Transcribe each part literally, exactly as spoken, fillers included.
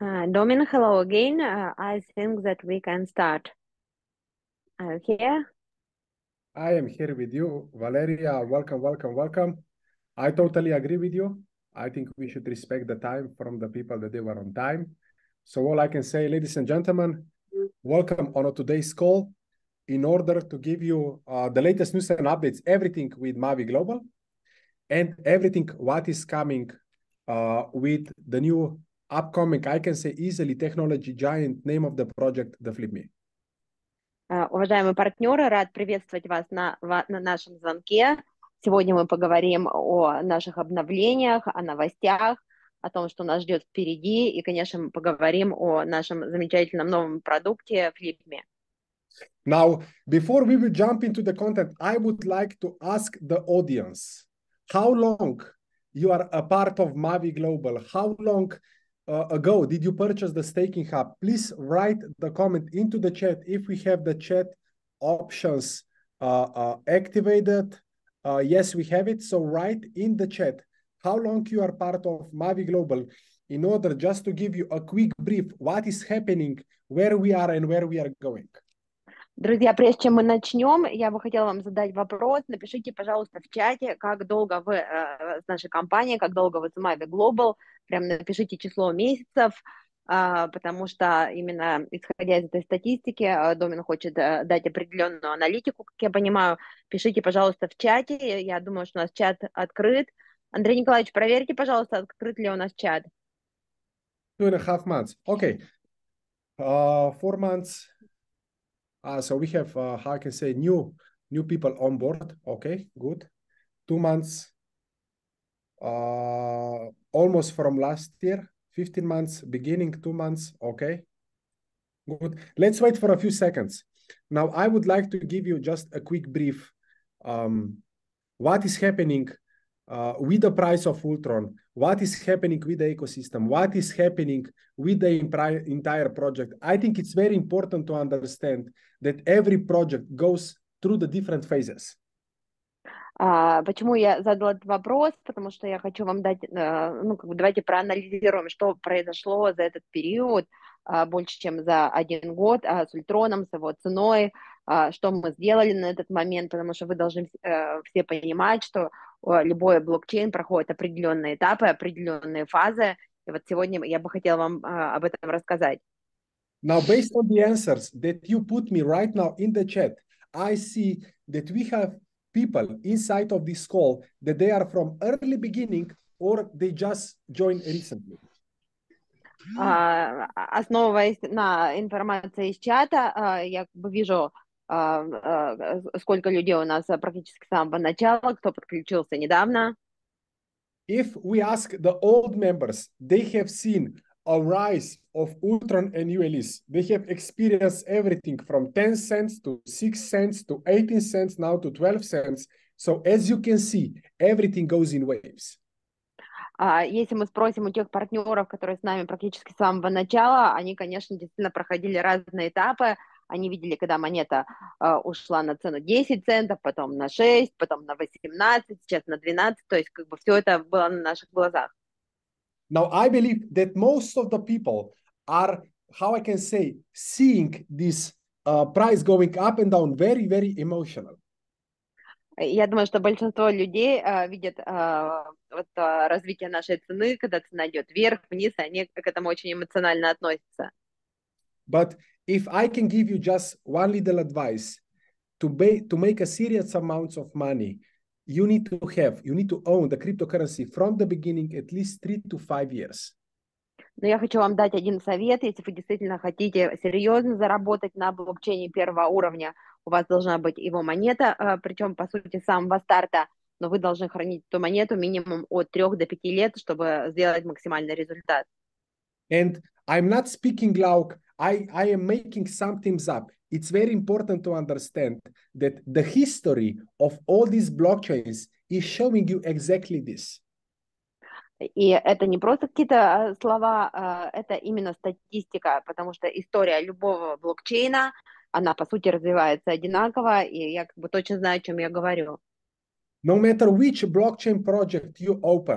Uh, Domin, hello again. Uh, I think that we can start. Are you here? I am here with you, Valeria. Welcome, welcome, welcome. I totally agree with you. I think we should respect the time from the people that they were on time. So all I can say, ladies and gentlemen, welcome on today's call in order to give you uh, the latest news and updates, everything with Mavi Global and everything what is coming uh, with the new upcoming, I can say easily technology giant, name of the project, the FlipMe. Uh, уважаемые партнеры, рад приветствовать вас на, ва- на нашем звонке. Сегодня мы поговорим о наших обновлениях, о новостях, о том, что нас ждет впереди, и, конечно, мы поговорим о нашем замечательном новом продукте FlipMe. Now, before we will jump into the content, I would like to ask the audience, how long you are a part of Mavi Global? How long uh, ago did you purchase the staking hub? Please write the comment into the chat if we have the chat options uh, uh, activated. Uh, yes, we have it. So write in the chat how long you are part of Mavi Global in order just to give you a quick brief, what is happening, where we are and where we are going. Друзья, прежде чем мы начнем, я бы хотела вам задать вопрос. Напишите, пожалуйста, в чате, как долго вы э, с нашей компанией, как долго вы с Mavi Global. Прям напишите число месяцев, э, потому что именно исходя из этой статистики, э, Домин хочет э, дать определенную аналитику, как я понимаю. Пишите, пожалуйста, в чате. Я думаю, что у нас чат открыт. Андрей Николаевич, проверьте, пожалуйста, открыт ли у нас чат. Two and a half months. Okay. Uh, four months. Uh, so we have, uh, how I can say, new new people on board. Okay, good. Two months. Uh, almost from last year. fifteen months, beginning two months. Okay, good. Let's wait for a few seconds. Now, I would like to give you just a quick brief. Um, what is happening uh, with the price of Ultron? What is happening with the ecosystem? What is happening with the entire project? I think it's very important to understand that every project goes through the different phases. А, почему я задала этот вопрос? Потому что я хочу вам дать, э, ну, как бы давайте проанализируем, что произошло за этот период, а, больше, чем за один год, а, с Ультроном, с его ценой, а, что мы сделали на этот момент, потому что вы должны э, все понимать, что э, любой блокчейн проходит определенные этапы, определенные фазы, и вот сегодня я бы хотела вам а, об этом рассказать. Now, based on the answers that you put me right now in the chat, I see that we have people inside of this call that they are from early beginning or they just joined recently. А, основываясь на информации из чата, а, я как бы вижу, а, а, сколько людей у нас практически с самого начала, кто подключился недавно. If we ask the old members, they have seen a rise of Ultron and U L Es. They have experienced everything from ten cents to six cents to eighteen cents, now to twelve cents. So as you can see, everything goes in waves. А, если мы спросим у тех партнеров, которые с нами практически с самого начала, они, конечно, действительно проходили разные этапы. Они видели, когда монета uh, ушла на цену десять центов, потом на шесть, потом на восемнадцать, сейчас на двенадцать. То есть как бы все это было на наших глазах. Now, I believe that most of the people are, how I can say, seeing this uh, price going up and down very, very emotional. Я думаю, что большинство людей uh, видят uh, вот, uh, развитие нашей цены, когда цена идет вверх, вниз, они к этому очень эмоционально относятся. But if I can give you just one little advice, to, ba- to make a serious amounts of money, you need to have, you need to own the cryptocurrency from the beginning at least three to five years. Но я хочу вам дать один совет, если вы действительно хотите серьезно заработать на блокчейне первого уровня, у вас должна быть его монета, причем, по сути, с самого старта, но вы должны хранить эту монету минимум от трех до пяти лет, чтобы сделать максимальный результат. And I'm not speaking loud, I, I am making some things up. It's very important to understand that the history of all these blockchains is showing you exactly this. И это не просто какие-то слова, это именно статистика, потому что история любого блокчейна, она, по сути, развивается одинаково, и я как бы точно знаю, о чем я говорю. No matter which blockchain project you open,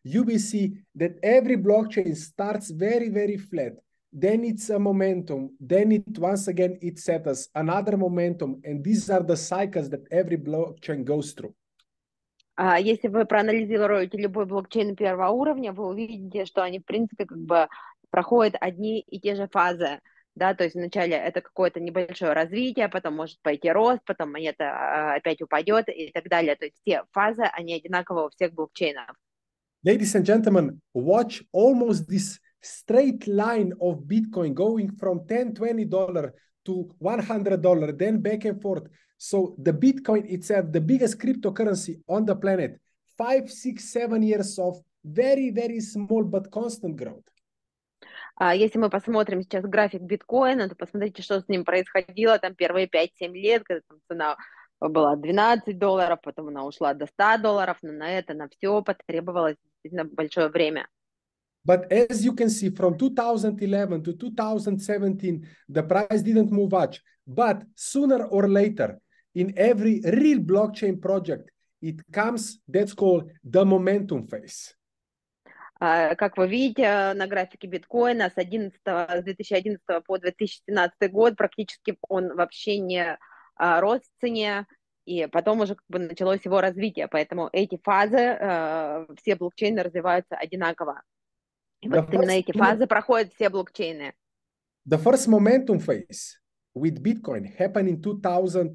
you will see that every blockchain starts very, very flat. Then it's a momentum. Then it once again it settles another momentum. And these are the cycles that every blockchain goes through. А если вы проанализируете любой блокчейн первого уровня, вы увидите, что они, в принципе, как бы проходят одни и те же фазы. Да, то есть вначале это какое-то небольшое развитие, потом может пойти рост, потом монета опять упадет и так далее. То есть все фазы, они одинаковые у всех блокчейнов. Ladies and gentlemen, watch almost this straight line of Bitcoin going from ten, twenty dollars to one hundred dollars, then back and forth. So the Bitcoin itself, the biggest cryptocurrency on the planet, five, six, seven years of very, very small but constant growth. Если мы посмотрим сейчас график биткоина, то посмотрите, что с ним происходило там первые пять-семь лет, когда там цена была двенадцать долларов, потом она ушла до ста долларов, но на это, на все потребовалось действительно большое время. But as you can see, from two thousand eleven to two thousand seventeen, the price didn't move much. But sooner or later, in every real blockchain project, it comes, that's called the momentum phase. Как вы видите на графике биткоина, с, одиннадцатого, с две тысячи одиннадцатого по две тысячи семнадцатый год практически он вообще не а, рос в цене, и потом уже как бы началось его развитие. Поэтому эти фазы, а, все блокчейны развиваются одинаково. И вот The именно first, эти фазы проходят все блокчейны. The first momentum phase with Bitcoin happened in two thousand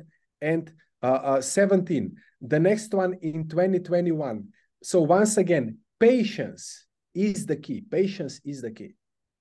seventeen. The next one in twenty twenty-one. So once again, patience is the key. Patience is the key.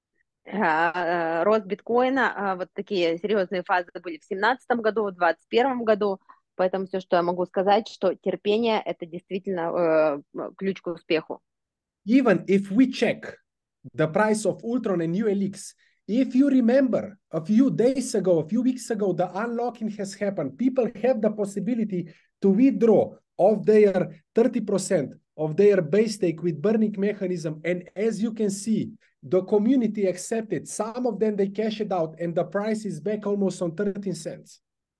Uh, рост биткоина, uh, вот такие серьезные фазы были в семнадцатом году, в двадцать первом году. Поэтому все, что я могу сказать, что терпение – это действительно uh, ключ к успеху. Even if we check the price of Ultron and U L X, if you remember a few days ago, a few weeks ago, the unlocking has happened. People have the possibility to withdraw of their thirty percent of their base stake with burning mechanism. And as you can see, the community accepted. Some of them, they cash it out and the price is back almost on thirteen cents.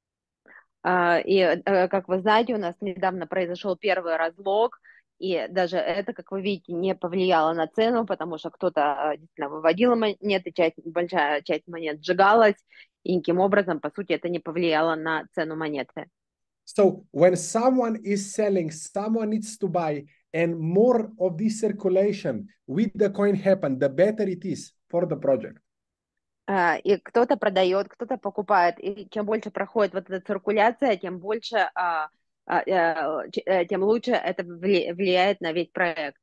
Uh, и, uh, как вы знаете, у нас недавно произошел первый разлог, и даже это, как вы видите, не повлияло на цену, потому что кто-то действительно выводил монеты, часть, большая часть монет сжигалась, и никаким образом, по сути, это не повлияло на цену монеты. So when someone is selling, someone needs to buy, and more of this circulation with the coin happen, the better it is for the project. Uh, и кто-то продает, кто-то покупает, и чем больше проходит вот эта циркуляция, тем больше, uh, uh, uh, тем лучше это влияет на весь проект.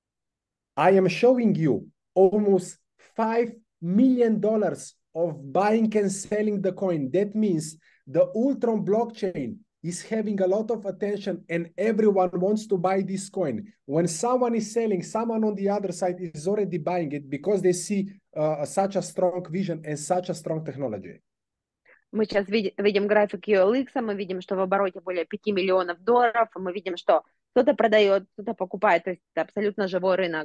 I am showing you almost five million dollars of buying and selling the coin. That means the Ultron blockchain is having a lot of attention and everyone wants to buy this coin. When someone is selling, someone on the other side is already buying it because they see uh, such a strong vision and such a strong technology. Мы сейчас видим, видим график ю эл икс, мы видим, что в обороте более пяти миллионов долларов, мы видим, что кто-то продает, кто-то покупает, то есть это абсолютно живой рынок.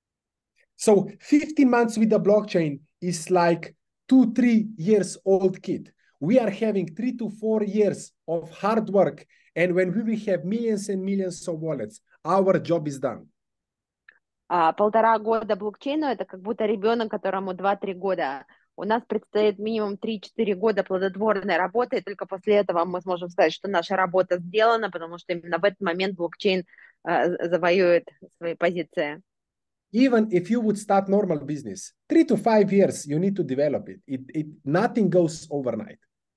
So fifteen months with the blockchain is like two, three years old kid. We are having three to four years of hard work. And when we will have millions and millions of wallets, our job is done. А, полтора года блокчейну – это как будто ребенок, которому два-три года. У нас предстоит минимум три-четыре года плодотворной работы, и только после этого мы сможем сказать, что наша работа сделана, потому что именно в этот момент блокчейн uh, завоюет свои позиции. Even if you would start normal business, three to five years, you need to develop it. It, it nothing goes overnight.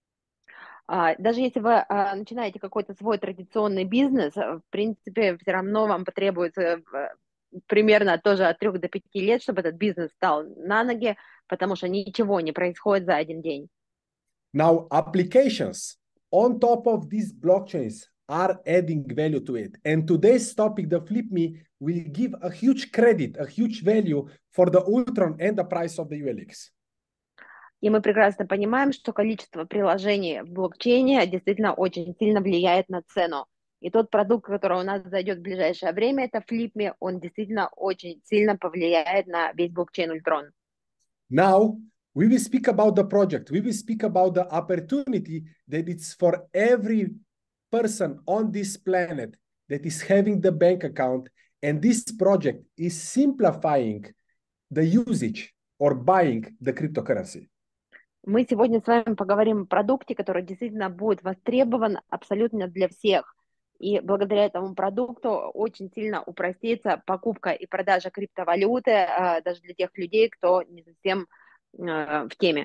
Uh, даже если вы uh, начинаете какой-то свой традиционный бизнес, в принципе, все равно вам потребуется uh, примерно тоже от трех до пяти лет, чтобы этот бизнес стал на ноги, потому что ничего не происходит за один день. Now, applications on top of these blockchains are adding value to it. And today's topic, the FlipMe, will give a huge credit, a huge value for the Ultron and the price of the U L X. И мы прекрасно понимаем, что количество приложений в блокчейне действительно очень сильно влияет на цену. И тот продукт, который у нас зайдет в ближайшее время, это FlipMe, он действительно очень сильно повлияет на весь блокчейн Ultron. Now, we will speak about the project. We will speak about the opportunity that it's for every person on this planet that is having the bank account And this project is simplifying the usage or buying the cryptocurrency. Мы сегодня с вами поговорим о продукте, который действительно будет востребован абсолютно для всех. И благодаря этому продукту очень сильно упростится покупка и продажа криптовалюты, даже для тех людей, кто не совсем в теме.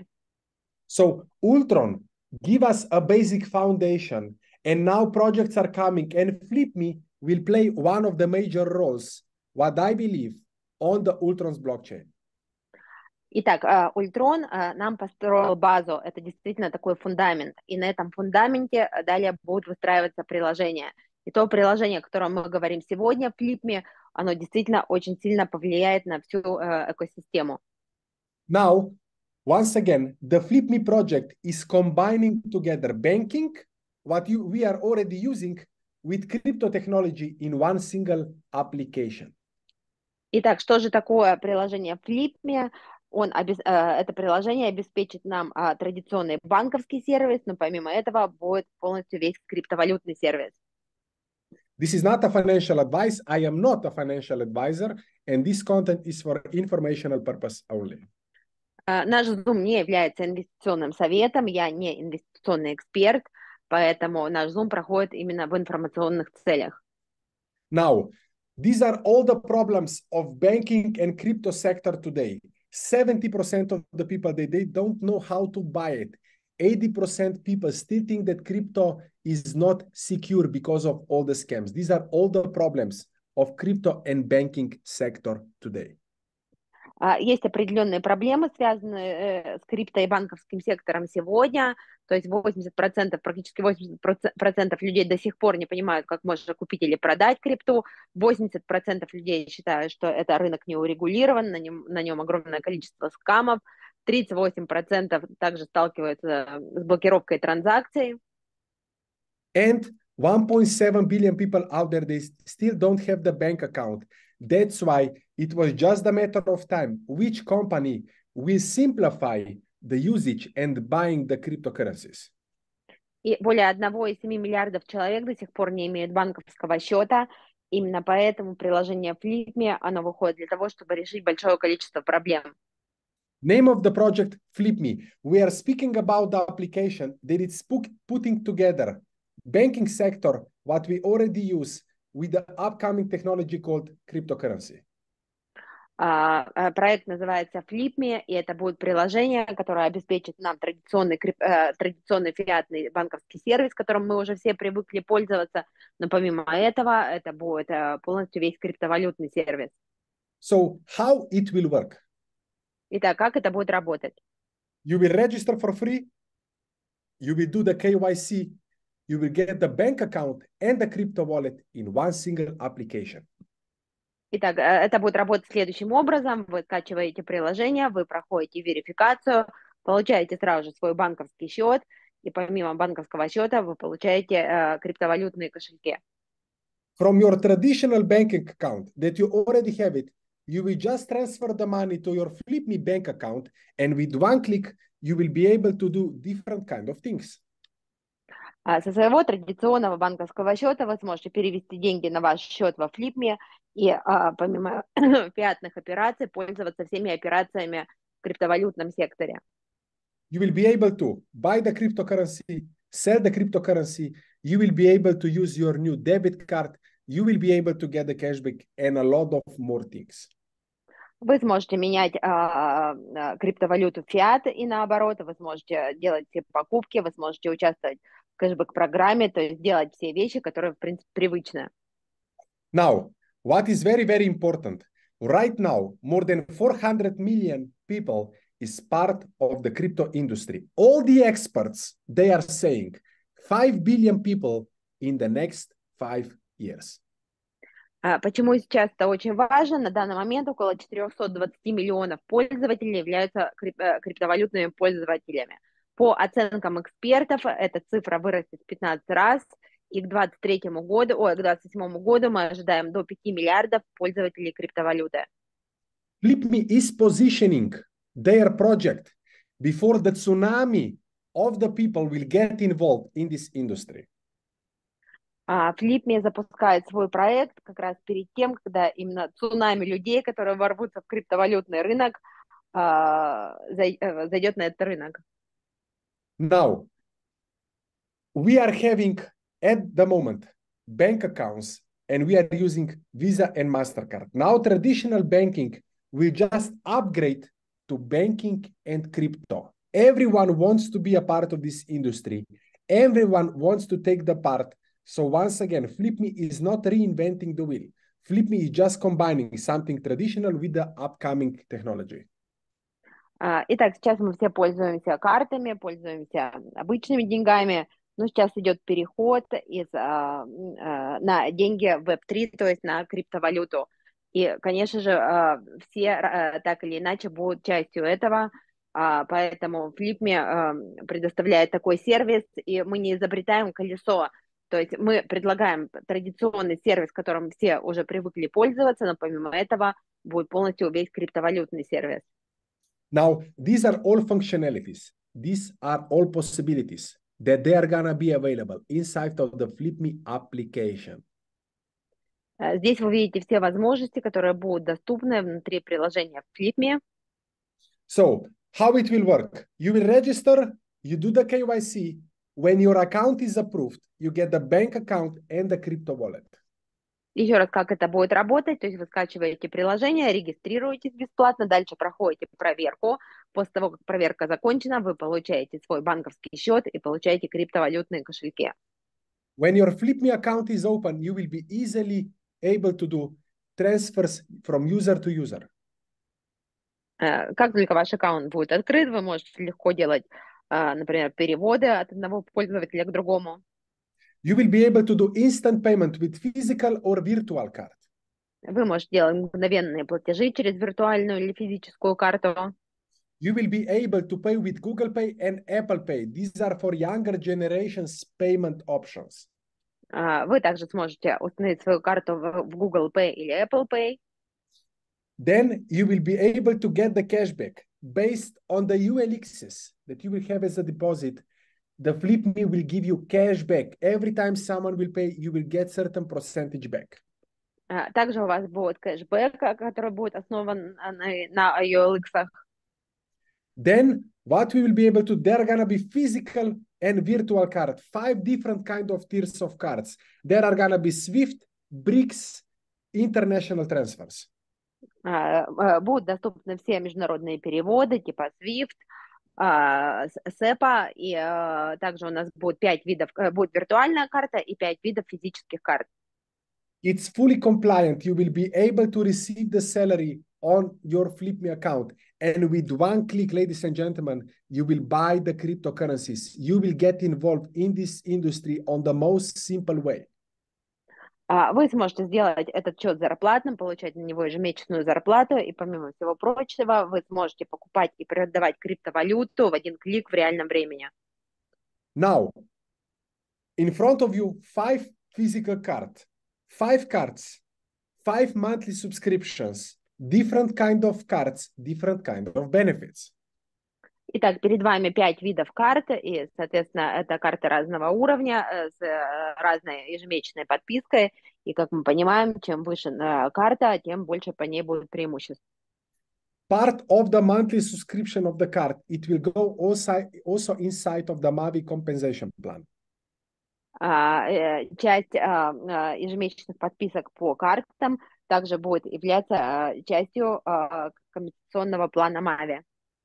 So Ultron give us a basic foundation, and now projects are coming, and FlipMe will play one of the major roles, what I believe, on the Ultron's blockchain. Итак, Ультрон нам построил базу, это действительно такой фундамент, и на этом фундаменте далее будут выстраиваться приложения. И то приложение, о котором мы говорим сегодня, FlipMe, оно действительно очень сильно повлияет на всю экосистему. Now, once again, the FlipMe project is combining together banking, what you, we are already using, with crypto technology in one single application. Итак, что же такое приложение FlipMe? Он, это приложение обеспечит нам а, традиционный банковский сервис, но помимо этого будет полностью весь криптовалютный сервис. This is not a financial advice. I am not a financial advisor, and this content is for informational purpose only. Uh, наш Zoom не является инвестиционным советом, я не инвестиционный эксперт, поэтому наш Zoom проходит именно в информационных целях. Now, these are all the problems of banking and crypto sector today. seventy percent of the people, they, they don't know how to buy it. eighty percent people still think that crypto is not secure because of all the scams. These are all the problems of crypto and banking sector today. Uh, есть определенные проблемы, связанные uh, с крипто и банковским сектором сегодня. То есть восемьдесят процентов, практически восемьдесят процентов людей до сих пор не понимают, как можно купить или продать крипту. восемьдесят процентов людей считают, что это рынок не урегулирован, на нем, на нем огромное количество скамов. тридцать восемь процентов также сталкиваются с блокировкой транзакций. And one point seven billion people out there, they still don't have the bank account. That's why it was just a matter of time which company will simplify the usage and buying the cryptocurrencies. И более одного и семи миллиардов человек до сих пор не имеют банковского счета. Именно поэтому приложение FlipMe, оно выходит для того, чтобы решить большое количество проблем. Name of the project, FlipMe. We are speaking about the application that it's putting together banking sector, what we already use, with the upcoming technology called cryptocurrency. Uh, uh, проект называется FlipMe, и это будет приложение, которое обеспечит нам традиционный, uh, традиционный фиатный банковский сервис, которым мы уже все привыкли пользоваться, но помимо этого это будет uh, полностью весь криптовалютный сервис. So how it will work? Итак, как это будет работать? You will register for free, you will do the K Y C, you will get the bank account and the crypto wallet in one single application. Итак, это будет работать следующим образом. Вы скачиваете приложение, вы проходите верификацию, получаете сразу же свой банковский счет, и помимо банковского счета вы получаете э, криптовалютные кошельки. From your traditional banking account that you already have it, you will just transfer the money to your FlipMe bank account, and with one click, you will be able to do different kind of things. Со своего традиционного банковского счета вы сможете перевести деньги на ваш счет во FlipMe и а, помимо фиатных операций пользоваться всеми операциями в криптовалютном секторе. You will be able to buy the cryptocurrency, sell the cryptocurrency, you will be able to use your new debit card, you will be able to get the cashback and a lot of more things. Вы сможете менять а, а, криптовалюту в фиат и наоборот, вы сможете делать все покупки, вы сможете участвовать в кэшбэк-программе, то есть делать все вещи, которые, в принципе, привычны. Now, what is very, very important, right now, more than four hundred million people is part of the crypto industry. All the experts, they are saying five billion people in the next five years. Почему сейчас это очень важно? На данный момент около четыреста двадцать миллионов пользователей являются криптовалютными пользователями. По оценкам экспертов, эта цифра вырастет в пятнадцать раз, и к двадцать третьему году, ой, к двадцать седьмому году мы ожидаем до пяти миллиардов пользователей криптовалюты. FlipMe is positioning their project before the tsunami of the people will get involved in this industry. А, Flipme запускает свой проект как раз перед тем, когда именно цунами людей, которые ворвутся в криптовалютный рынок, а, зай- э, зайдет на этот рынок. Now, we are having at the moment bank accounts and we are using Visa and MasterCard. Now, traditional banking will just upgrade to banking and crypto. Everyone wants to be a part of this industry. Everyone wants to take the part. So once again, FlipMe is not reinventing the wheel. FlipMe is just combining something traditional with the upcoming technology. А, Итак, сейчас мы все пользуемся картами, пользуемся обычными деньгами, но сейчас идет переход из, а, м, а, на деньги веб три, то есть на криптовалюту. И, конечно же, а, все а, так или иначе будут частью этого, а, поэтому Flipme а, предоставляет такой сервис, и мы не изобретаем колесо. То есть мы предлагаем традиционный сервис, которым все уже привыкли пользоваться, но помимо этого будет полностью весь криптовалютный сервис. Now, these are all functionalities. These are all possibilities that they are gonna be available inside of the FlipMe application. Э, Здесь вы видите все возможности, которые будут доступны внутри приложения Flipme. So, how it will work? You will register, you do the K Y C. When your account is approved, you get the bank account and the crypto wallet. Еще раз, как это будет работать, то есть вы скачиваете приложение, регистрируетесь бесплатно, дальше проходите проверку. После того, как проверка закончена, вы получаете свой банковский счет и получаете криптовалютные кошельки. When your FlipMe account is open, you will be easily able to do transfers from user to user. Э, Как только ваш аккаунт будет открыт, вы можете легко делать, э, например, переводы от одного пользователя к другому. You will be able to do instant payment with physical or virtual card. Вы можете делать мгновенные платежи через виртуальную или физическую карту. You will be able to pay with Google Pay and Apple Pay. These are for younger generations payment options. А, Вы также сможете установить свою карту в в Google Pay или Apple Pay. Then you will be able to get the cashback based on the U L Xs that you will have as a deposit. The FlipMe will give you cashback. Every time someone will pay, you will get certain percentage back. А, Также у вас будет кэшбэк, а, который будет основан а, на, на ай эл икс. Then what we will be able to, there are gonna be physical and virtual card, five different kind of tiers of cards. There are gonna be Swift, BRICS, international transfers. А, а, Будут доступны все международные переводы типа свифт, а, с- сэпа, и а, также у нас будет пять видов, э, будет виртуальная карта и пять видов физических карт. It's fully compliant. You will be able to receive the salary on your FlipMe account. And with one click, ladies and gentlemen, you will buy the cryptocurrencies. You will get involved in this industry on the most simple way. А, Вы сможете сделать этот счет зарплатным, получать на него ежемесячную зарплату, и помимо всего прочего, вы сможете покупать и продавать криптовалюту в один клик в реальном времени. Now, in front of you, five physical cards, five cards, five monthly subscriptions, different kind of cards, different kind of benefits. Итак, перед вами пять видов карт, и, соответственно, это карты разного уровня э, с э, разной ежемесячной подпиской. И, как мы понимаем, чем выше э, карта, тем больше по ней будет преимуществ. Part of the monthly subscription of the card, it will go also, also inside of the Mavi compensation plan. А, э, Часть а, а, ежемесячных подписок по картам также будет являться а, частью а, компенсационного плана Mavi.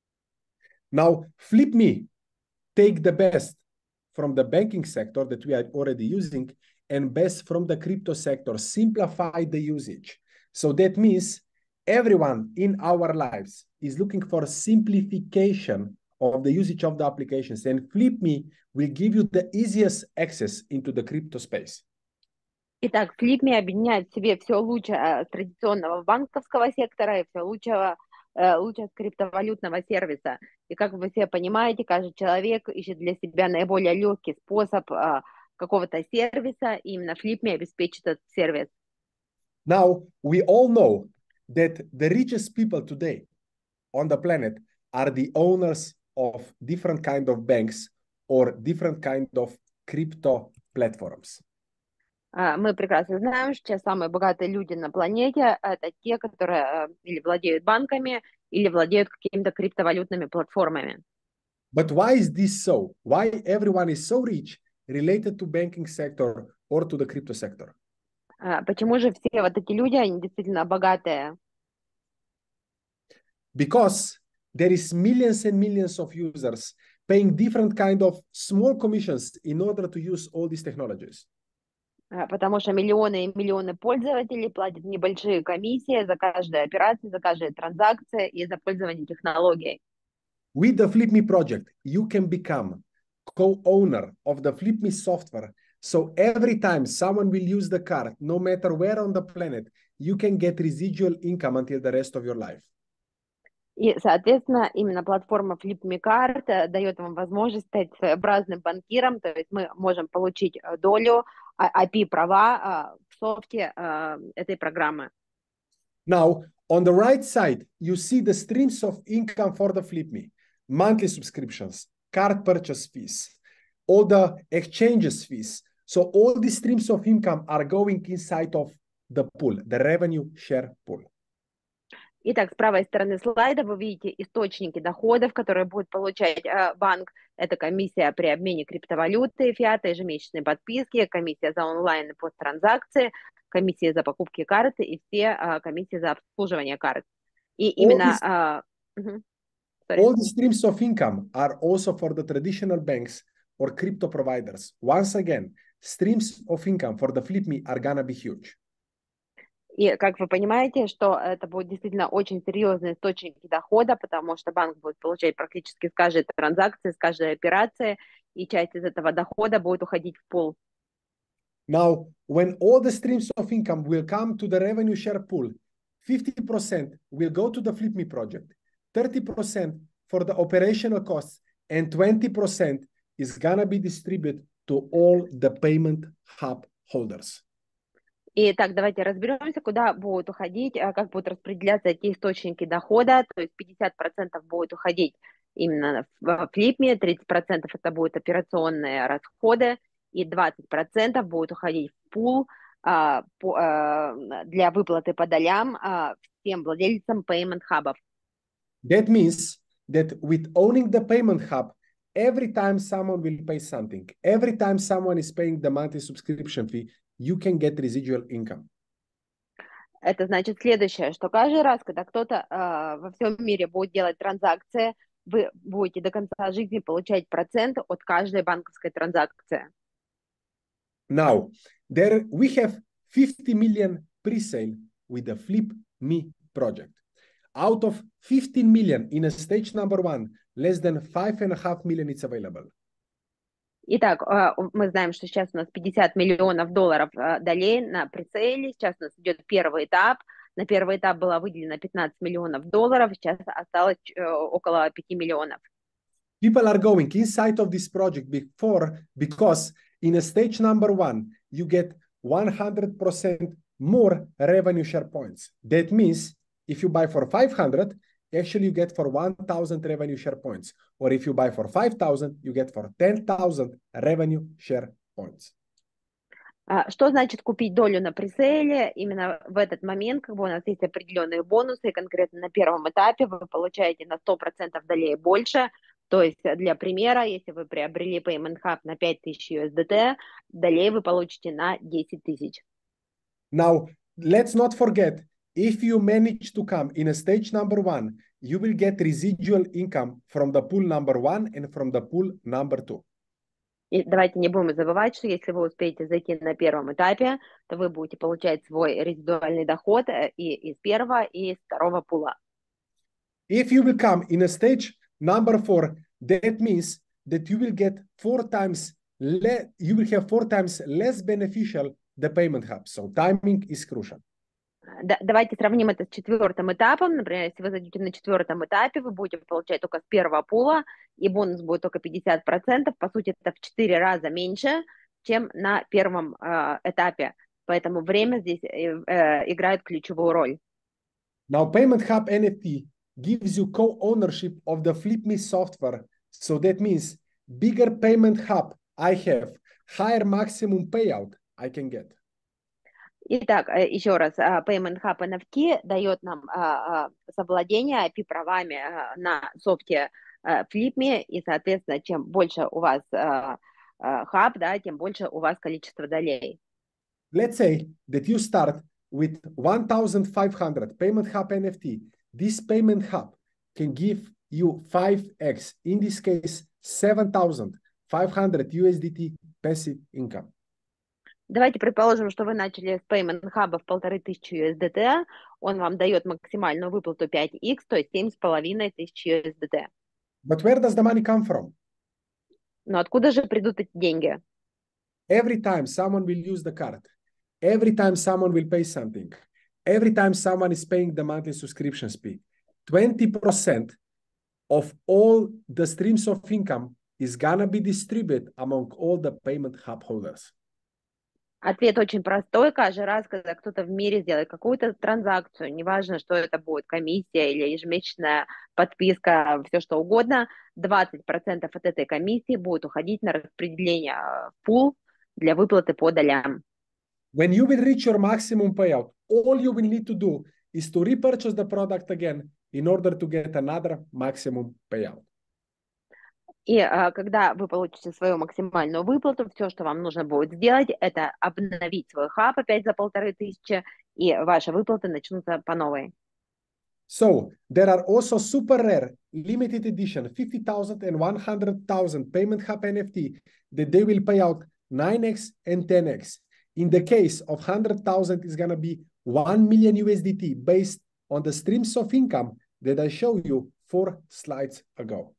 Now, FlipMe take the best from the banking sector that we are already using and best from the crypto sector, simplify the usage. So that means everyone in our lives is looking for simplification of the usage of the applications, and FlipMe will give you the easiest access into the crypto space. Итак, Flipme объединяет в себе все лучшее э, традиционного банковского сектора и все лучшего, э, лучшее криптовалютного сервиса. И как вы все понимаете, каждый человек ищет для себя наиболее легкий способ э, какого-то сервиса, и именно Flipme обеспечит этот сервис. Now, we all know that the richest people today on the planet are the owners of different kind of banks or different kind of crypto platforms. А, Мы прекрасно знаем, что самые богатые люди на планете — это те, которые э, или владеют банками, или владеют какими-то криптовалютными платформами. But why is this so? Why everyone is so rich related to banking sector or to the crypto sector? А, Почему же все вот эти люди, они действительно богатые? Because there is millions and millions of users paying different kind of small commissions in order to use all these technologies. А, Потому что миллионы и миллионы пользователей платят небольшие комиссии за каждую операцию, за каждую транзакцию и за пользование технологией. With the FlipMe project, you can become co-owner of the FlipMe software. So every time someone will use the card, no matter where on the planet, you can get residual income until the rest of your life. И, соответственно, именно платформа FlipMeCard э, дает вам возможность стать своеобразным банкиром, то есть мы можем получить э, долю, а- ай пи-права э, в софте э, этой программы. Now, on the right side, you see the streams of income for the FlipMe, monthly subscriptions, card purchase fees, all the exchanges fees. So all these streams of income are going inside of the pool, the revenue share pool. Итак, с правой стороны слайда вы видите источники доходов, которые будет получать э, банк. Это комиссия при обмене криптовалюты, фиата, ежемесячные подписки, комиссия за онлайн и посттранзакции, комиссия за покупки карты и все э, комиссии за обслуживание карт. И All these, именно... э, мгм, sorry. all these streams of income are also for the traditional banks or crypto providers. Once again, streams of income for the FlipMe are gonna be huge. И как вы понимаете, что это будет действительно очень серьезный источник дохода, потому что банк будет получать практически с каждой транзакции, с каждой операции, и часть из этого дохода будет уходить в пул. Now, when all the streams of income will come to the revenue share pool, fifty percent will go to the FlipMe project, thirty percent for the operational costs, and twenty percent is gonna be distributed to all the payment hub holders. Итак, давайте разберемся, куда будут уходить, а, как будут распределяться эти источники дохода. То есть пятьдесят процентов будет уходить именно в Flipme, тридцать процентов это будут операционные расходы, и двадцать процентов будет уходить в пул а, по, а, для выплаты по долям а, всем владельцам payment хабов. That means that with owning the payment hub, every time someone will pay something, every time someone is paying the monthly subscription fee, you can get residual income. Это значит следующее, что каждый раз, когда кто-то э, во всем мире будет делать транзакции, вы будете до конца жизни получать процент от каждой банковской транзакции. Now, there we have fifty million pre-sale with the FlipMe project. Out of fifteen million in a stage number one, less than five and a half million is available. Итак, э, мы знаем, что сейчас у нас пятьдесят миллионов долларов э, долей на пресейле. Сейчас у нас идет первый этап. На первый этап было выделено пятнадцать миллионов долларов. Сейчас осталось э, около пяти миллионов. People are going inside of this project before because in a stage number one, you get one hundred percent more revenue share points. That means if you buy for five hundred, actually you get for one thousand revenue share points. Or if you buy for five thousand, you get for ten thousand revenue share points. А, Что значит купить долю на пресейле? Именно в этот момент, как бы у нас есть определенные бонусы, и конкретно на первом этапе вы получаете на сто процентов долей больше. То есть для примера, если вы приобрели Payment Hub на пять тысяч ю эс ди ти, долей вы получите на десять тысяч. Now, let's not forget, if you manage to come in a stage number one, you will get residual income from the pool number one and from the pool number two. И давайте не будем забывать, что если вы успеете зайти на первом этапе, то вы будете получать свой резидуальный доход и из первого, и из второго пула. If you will come in a stage number four, that means that you will get four times le- you will have four times less beneficial the payment hub. So timing is crucial. Да, давайте сравним это с четвертым этапом. Например, если вы зайдете на четвертом этапе, вы будете получать только с первого пула, и бонус будет только пятьдесят процентов. По сути, это в четыре раза меньше, чем на первом э, этапе. Поэтому время здесь э, э, играет ключевую роль. Now, Payment Hub эн эф ти gives you co-ownership of the FlipMe software. So that means bigger Payment Hub I have, higher maximum payout I can get. Итак, э, еще раз, а, Payment Hub эн эф ти дает нам а, а, совладение ай пи-правами а, на софте а, FlipMe, и, соответственно, чем больше у вас а, а, хаб, да, тем больше у вас количество долей. Let's say that you start with one thousand five hundred Payment Hub эн эф ти. This Payment Hub can give you five x, in this case, seven thousand five hundred ю эс ди ти passive income. Давайте предположим, что вы начали с Payment Hub в полторы тысячи ю эс ди ти, он вам дает максимальную выплату пять икс, то есть семь с половиной тысяч ю эс ди ти. But where does the money come from? Но откуда же придут эти деньги? Every time someone will use the card, every time someone will pay something, every time someone is paying the monthly subscription fee, twenty percent of all the streams of income is gonna be distributed among all the Payment Hub holders. Ответ очень простой. Каждый раз, когда кто-то в мире сделает какую-то транзакцию, неважно, что это будет, комиссия или ежемесячная подписка, все что угодно, двадцать процентов от этой комиссии будет уходить на распределение в пул для выплаты по долям. When you will reach your maximum payout, all you will need to do is to repurchase the product again in order to get another maximum payout. И а, когда вы получите свою максимальную выплату, все, что вам нужно будет сделать, это обновить свой хаб опять за полторы тысячи, и ваши выплаты начнутся по новой. So there are also super rare limited edition fifty thousand and one hundred thousand Payment Hub эн эф ти that they will pay out nine x and ten x. In the case of one hundred thousand, is going to be one million ю эс ди ти based on the streams of income that I showed you four slides ago.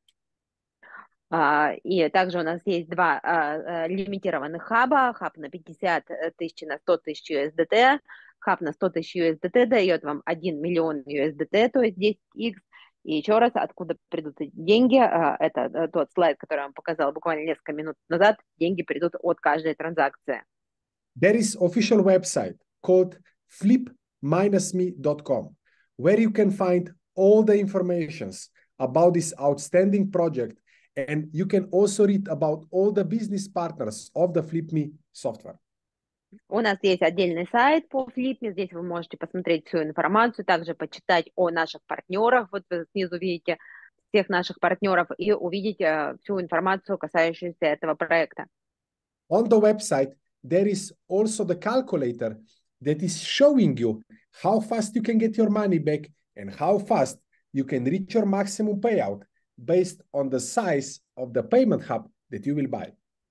Uh, и также у нас есть два uh, uh, лимитированных хаба. Хаб на пятьдесят тысяч на сто тысяч ю эс ди ти. Хаб на сто тысяч ю эс ди ти дает вам один миллион ю эс ди ти, то есть десять икс. И еще раз, откуда придут эти деньги? Uh, это uh, тот слайд, который я вам показала буквально несколько минут назад. Деньги придут от каждой транзакции. There is official website called flip dash me dot com, where you can find all the informations about this outstanding project, and you can also read about all the business partners of the FlipMe software. У нас есть отдельный сайт по FlipMe, здесь вы можете посмотреть всю информацию, также почитать о наших партнерах, вот вы снизу видите всех наших партнеров, и увидеть uh, всю информацию, касающуюся этого проекта. On the website, there is also the calculator that is showing you how fast you can get your money back and how fast you can reach your maximum payout based on the size of the Payment Hub that you will buy.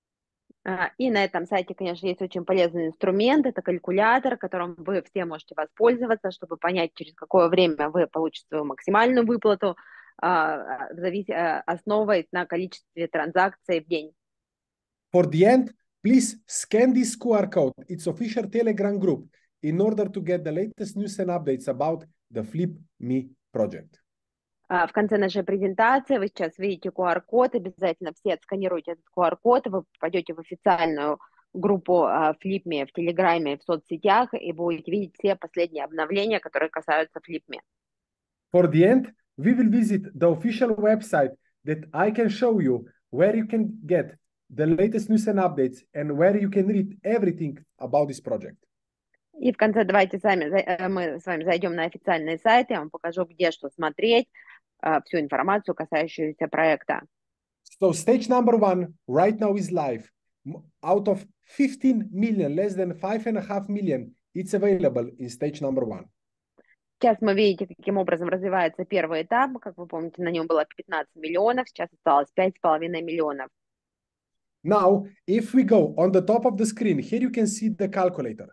Uh, и на этом сайте, конечно, есть очень полезный инструмент, это калькулятор, которым вы все можете воспользоваться, чтобы понять, через какое время вы получите свою максимальную выплату, uh, завис... uh, основываясь на количестве транзакций в день. For the end, please scan this Q R code, its official Telegram group, in order to get the latest news and updates about the FlipMe project. В конце нашей презентации вы сейчас видите ку ар код, обязательно все отсканируйте этот ку ар код, вы попадете в официальную группу FlipMe в Телеграме, в соцсетях, и будете видеть все последние обновления, которые касаются FlipMe. For the end, we will visit the official website that I can show you where you can get the latest news and updates and where you can read everything about this project. И в конце давайте сами, мы с вами зайдем на официальный сайт, я вам покажу, где что смотреть, всю информацию, касающуюся проекта. So stage number one right now is live. Out of fifteen million, less than five and a half million, it's available in stage number one. Сейчас мы видите, каким образом развивается первый этап. Как вы помните, на нем было пятнадцать миллионов, сейчас осталось пять с половиной миллионов. Now, if we go on the top of the screen, here you can see the calculator.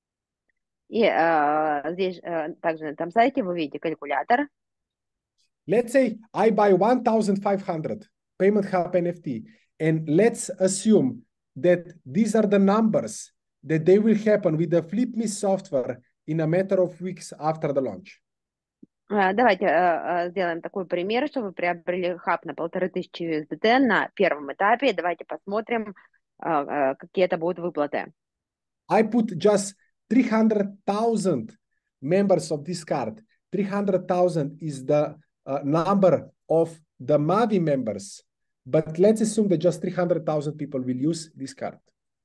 И uh, здесь uh, также на этом сайте вы видите калькулятор. Let's say I buy one thousand five hundred Payment Hub эн эф ти, and let's assume that these are the numbers that they will happen with the FlipMe software in a matter of weeks after the launch. Uh, давайте uh, сделаем такой пример, что вы приобрели хаб на полторы тысячи ю эс ди ти на первом этапе. Давайте посмотрим, uh, uh, какие это будут выплаты. I put just three hundred thousand members of this card. three hundred thousand is the uh, number of the Mavi members, but let's assume that just three hundred thousand people will use this card.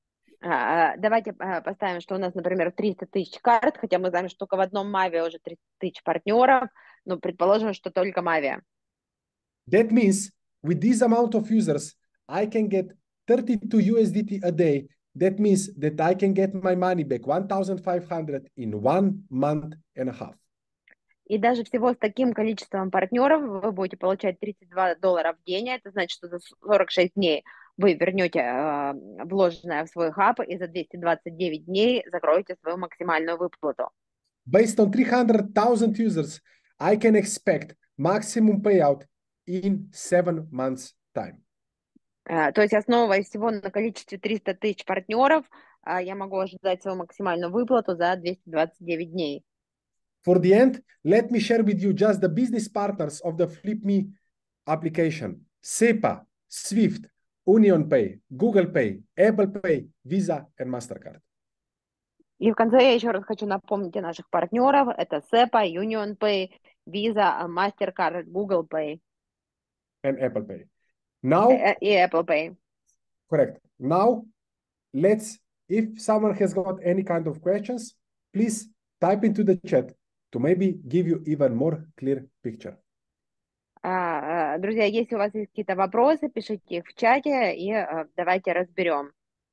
А, Давайте а, поставим, что у нас, например, триста тысяч карт, хотя мы знаем, что только в одном Mavi уже триста тысяч партнеров, но предположим, что только Mavi. That means with this amount of users, I can get thirty-two U S D T a day. That means that I can get my money back one thousand five hundred in one month and a half. И даже всего с таким количеством партнеров вы будете получать тридцать два доллара в день. Это значит, что за сорок шесть дней вы вернете э, вложенное в свой хаб и за двести двадцать девять дней закроете свою максимальную выплату. Based on three hundred thousand users, I can expect maximum payout in seven months time. Э, то есть, основываясь всего на количестве триста тысяч партнеров, э, я могу ожидать свою максимальную выплату за двести двадцать девять дней. For the end, let me share with you just the business partners of the FlipMe application: SEPA, Swift, UnionPay, Google Pay, Apple Pay, Visa, and MasterCard. И в конце я еще раз хочу напомнить о наших партнеров. Это SEPA, UnionPay, Visa, MasterCard, Google Pay. And Apple Pay. Now, И Apple Pay. correct. Now, let's, if someone has got any kind of questions, please type into the chat to maybe give you even more clear picture. Друзья, если у вас есть какие-то вопросы, пишите их в чате, и давайте разберем.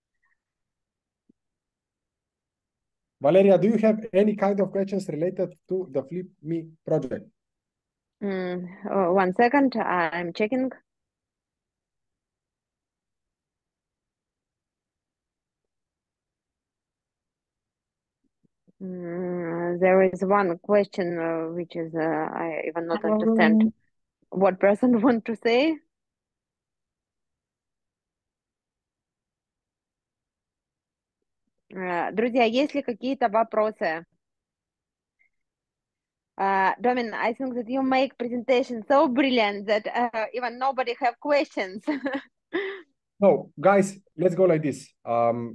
Valeria, do you have any kind of questions related to the FlipMe project? Mm, uh, one second, I'm checking. Mm, there is one question uh, which is uh, I even not understand what person want to say. Uh, друзья, есть ли какие-то вопросы? Uh, Domin, I think that you make presentation so brilliant that uh, even nobody have questions. No, guys, let's go like this. Um,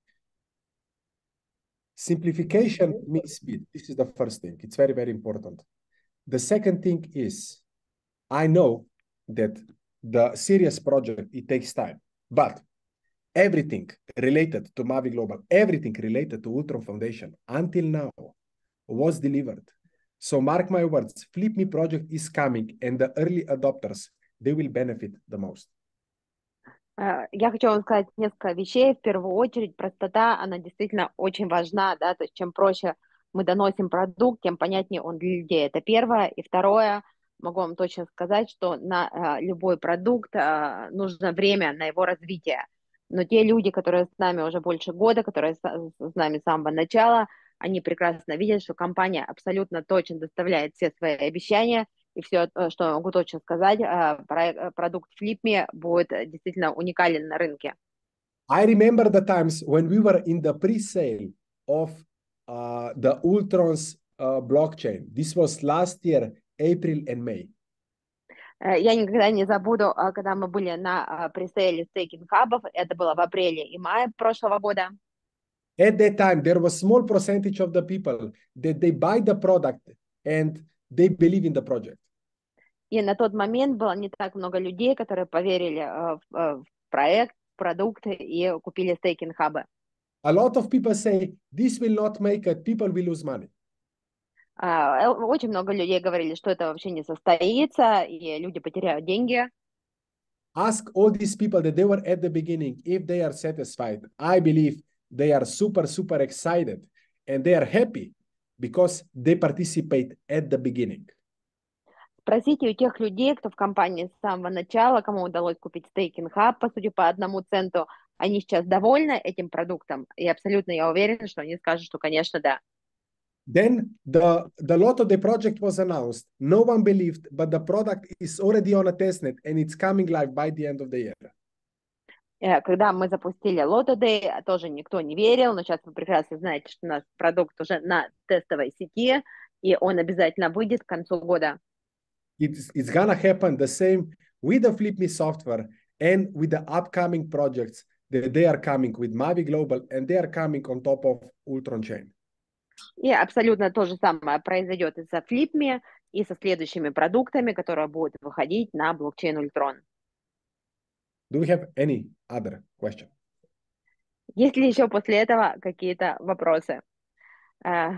simplification means speed. This is the first thing. It's very, very important. The second thing is, I know that the serious project, it takes time, but everything related to Mavi Global, everything related to Ultron Foundation until now was delivered. So mark my words, FlipMe project is coming and the early adopters, they will benefit the most. Я хочу вам сказать несколько вещей. В первую очередь, простота, она действительно очень важна, да, то есть чем проще мы доносим продукт, тем понятнее он для людей. Это первое. И второе, могу вам точно сказать, что на uh, любой продукт uh, нужно время на его развитие. Но те люди, которые с нами уже больше года, которые с, с нами с самого начала, они прекрасно видят, что компания абсолютно точно доставляет все свои обещания. И все, что я могу точно сказать, продукт FlipMe будет действительно уникален на рынке. I remember the times when we were in the pre-sale of uh, the Ultron's uh, blockchain. This was last year, April and May. Я никогда не забуду, когда мы были на пресейле стейкинг-хабов. Это было в апреле и мае прошлого года. At that time, there was small percentage of the people that they buy the product and they believe in the project. И на тот момент было не так много людей, которые поверили в, в проект, в продукт и купили стейкинг-хабы. A lot of people say this will not make it, people will lose money. Uh, очень много людей говорили, что это вообще не состоится, и люди потеряют деньги. Ask all these people that they were at the beginning if they are satisfied. I believe they are super, super excited and they are happy because they participate at the beginning. Спросите у тех людей, кто в компании с самого начала, кому удалось купить стейкинг-хаб, по сути, по одному центу, они сейчас довольны этим продуктом, и абсолютно я уверена, что они скажут, что, конечно, да. Then the, the lot of the project was announced. No one believed, but the product is already on a testnet and it's coming live by the end of the year. Когда мы запустили Lotto Day, тоже никто не верил, но сейчас вы прекрасно знаете, что наш продукт уже на тестовой сети, и он обязательно выйдет к концу года. It's, it's gonna happen the same with the FlipMe software and with the upcoming projects that they are coming with Mavi Global and they are coming on top of Ultron Chain. И абсолютно то же самое произойдет и со FlipMe, и со следующими продуктами, которые будут выходить на блокчейн Ultron. Do we have any other question? Есть ли еще после этого какие-то вопросы? Uh,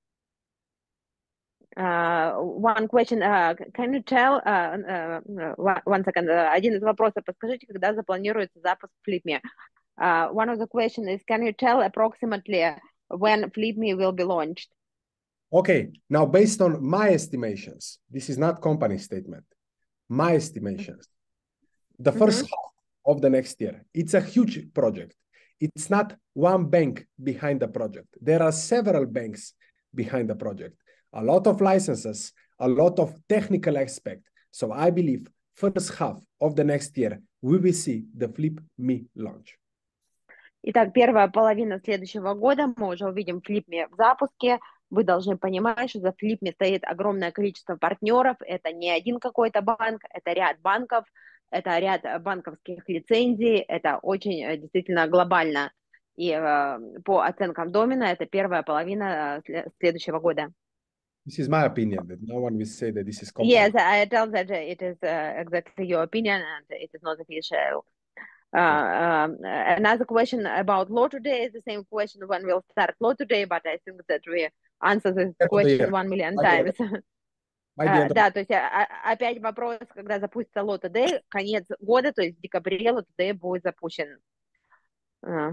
uh, one question, uh, can you tell, uh, uh, one, one second, uh, один из вопросов, подскажите, когда запланируется запуск FlipMe? Uh, one of the question is, can you tell approximately when FlipMe will be launched? Okay, now based on my estimations, this is not company statement, my estimations, the first Mm-hmm. half of the next year, it's a huge project. It's not one bank behind the project. There are several banks behind the project, a lot of licenses, a lot of technical aspect. So I believe first half of the next year, we will see the FlipMe launch. Итак, первая половина следующего года мы уже увидим FlipMe в запуске. Вы должны понимать, что за FlipMe стоит огромное количество партнеров. Это не один какой-то банк, это ряд банков, это ряд банковских лицензий. Это очень действительно глобально. И э, по оценкам Домина это первая половина следующего года. This is my opinion, that no one will say that this is company. Yes, I tell that it is uh, exactly your opinion and it is not official. Uh, um, another question about Law Today is the same question when we'll start Law Today, but I think that we answer this question one million times. Uh, да, то есть опять вопрос, когда запустится Law Today, конец года, то есть в декабре Law Today будет запущен. Uh,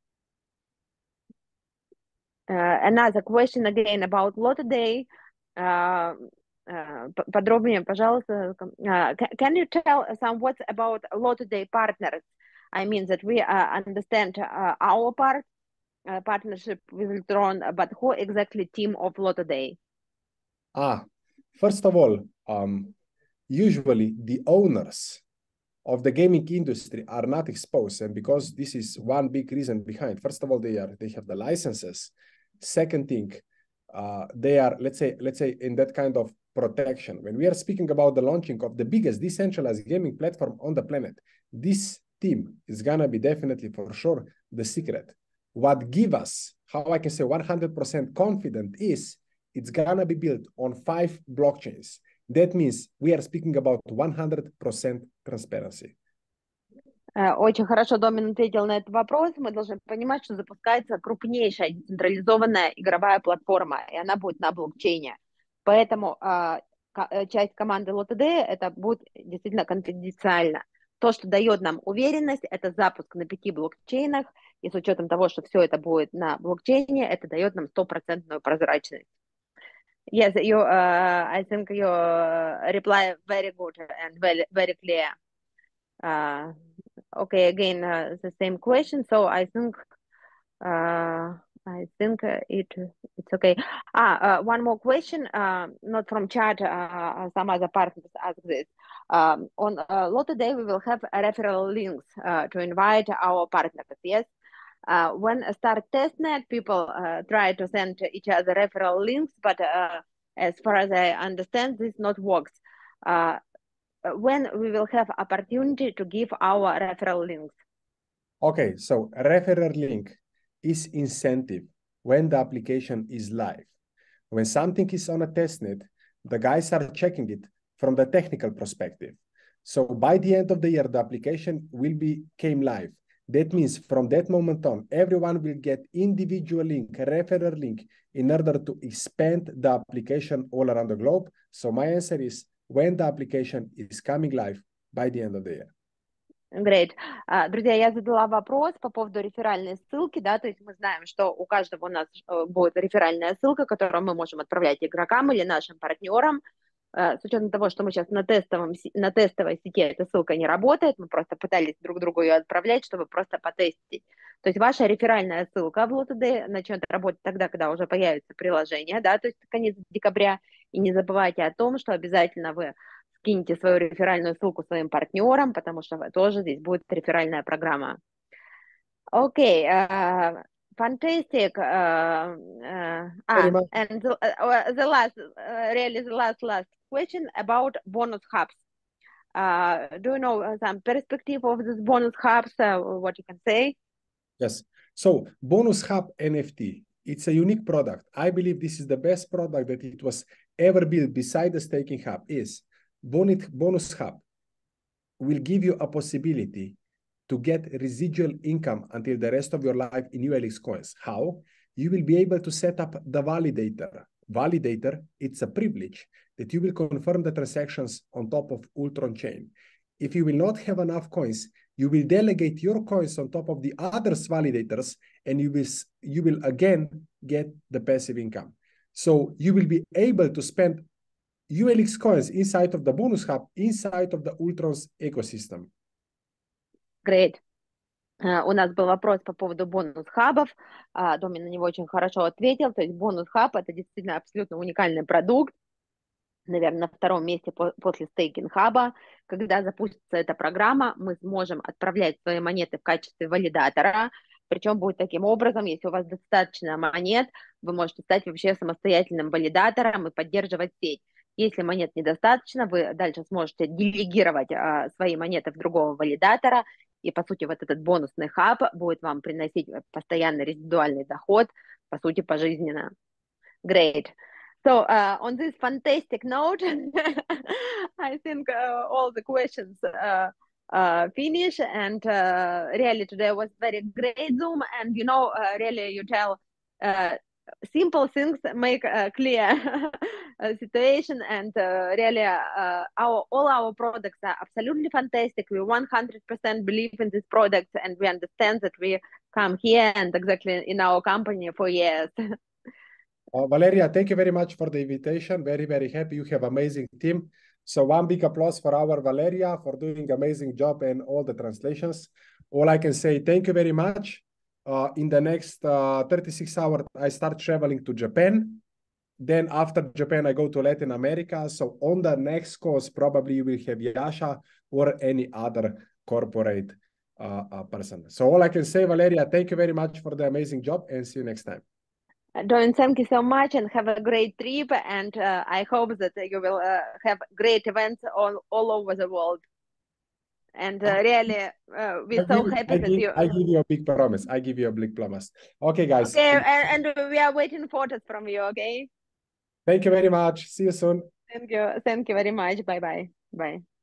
uh, another question again about Law Today. Uh, uh, подробнее, пожалуйста. Uh, can you tell some what's about Law Today partners? I mean that we uh, understand uh, our part, uh, partnership with Eltron, but who exactly team of Law Today? Ah, first of all, um, usually the owners of the gaming industry are not exposed, and because this is one big reason behind. First of all, they are they have the licenses. Second thing, uh, they are let's say let's say in that kind of protection. When we are speaking about the launching of the biggest decentralized gaming platform on the planet, this team is gonna be definitely for sure the secret. What give us, how I can say one hundred percent confident is it's gonna be built on five blockchains. That means we are speaking about one hundred percent transparency. Очень хорошо Домин ответил на этот вопрос. Мы должны понимать, что запускается крупнейшая децентрализованная игровая платформа, и она будет на блокчейне. Поэтому э, часть команды Law Today это будет действительно конфиденциально. То, что дает нам уверенность, это запуск на пяти блокчейнах, и с учетом того, что все это будет на блокчейне, это дает нам стопроцентную прозрачность. Yes, you, uh, I think your reply very good and very, very clear. Uh, okay, again, uh, the same question. So I think, uh, I think it it's okay. Ah, uh, one more question, uh, not from chat. Uh, some other partners ask this. Um, on uh, Law Today, we will have referral links uh, to invite our partners. Yes. Uh, when I start testnet, people uh, try to send each other referral links, but uh, as far as I understand, this not works. Uh, when we will have opportunity to give our referral links? Okay, so referral link is incentive when the application is live. When something is on a testnet, the guys are checking it from the technical perspective. So by the end of the year, the application will be came live. That means from that moment on, everyone will get individual link, referral link, in order to expand the application all around the globe. So my answer is when the application is coming live by the end of the year. Great. Uh, друзья, я задала вопрос по поводу реферальной ссылки, да, то есть мы знаем, что у каждого у нас uh, будет реферальная ссылка, которую мы можем отправлять игрокам или нашим партнерам. Uh, с учетом того, что мы сейчас на, тестовом, на тестовой сети эта ссылка не работает, мы просто пытались друг другу ее отправлять, чтобы просто потестить. То есть ваша реферальная ссылка в Law Today начнет работать тогда, когда уже появится приложение, да, то есть конец декабря. И не забывайте о том, что обязательно вы скиньте свою реферальную ссылку своим партнерам, потому что тоже здесь будет реферальная программа. Окей, okay, uh, fantastic. Uh, uh, ah, and the, uh, the last, uh, really the last, last question about bonus hubs. Uh, do you know some perspective of this bonus hubs, uh, what you can say? Yes. So Bonus Hub N F T, it's a unique product. I believe this is the best product that it was ever built beside the staking hub is Bonus Hub will give you a possibility to get residual income until the rest of your life in U L X coins. How? You will be able to set up the validator. Validator, it's a privilege that you will confirm the transactions on top of Ultron chain. If you will not have enough coins, you will delegate your coins on top of the others validators, and you will, you will again get the passive income. So you will be able to spend U L X coins inside of the bonus hub, inside of the Ultron's ecosystem. Great. Uh, у нас был вопрос по поводу бонус-хабов. Uh, Доми на него очень хорошо ответил. То есть бонус-хаб — это действительно абсолютно уникальный продукт. Наверное, на втором месте по после стейкинг-хаба. Когда запустится эта программа, мы сможем отправлять свои монеты в качестве валидатора. Причем будет таким образом, если у вас достаточно монет, вы можете стать вообще самостоятельным валидатором и поддерживать сеть. Если монет недостаточно, вы дальше сможете делегировать а, свои монеты в другого валидатора, и, по сути, вот этот бонусный хаб будет вам приносить постоянный резидуальный доход, по сути, пожизненно. Great. So, uh, on this fantastic note, I think uh, all the questions uh, uh, finish, and uh, really today was very great Zoom, and, you know, uh, really you tell uh, simple things make a clear situation, and uh, really uh, our all our products are absolutely fantastic. We one hundred percent believe in these products, and we understand that we come here and exactly in our company for years. Uh, Valeria, thank you very much for the invitation. Very, very happy. You have amazing team. So one big applause for our Valeria for doing amazing job and all the translations. All I can say, thank you very much. Uh, in the next uh, thirty-six hours, I start traveling to Japan. Then after Japan, I go to Latin America. So on the next course, probably you will have Yasha or any other corporate uh, uh, person. So all I can say, Valeria, thank you very much for the amazing job, and see you next time. Doin, thank you so much, and have a great trip. And uh, I hope that you will uh, have great events all, all over the world. And uh, really, uh, we're I so give, happy I that give, you... I give you a big promise. I give you a big promise. Okay, guys. Okay, and, and we are waiting photos from you, okay? Thank you very much. See you soon. Thank you. Thank you very much. Bye-bye. Bye.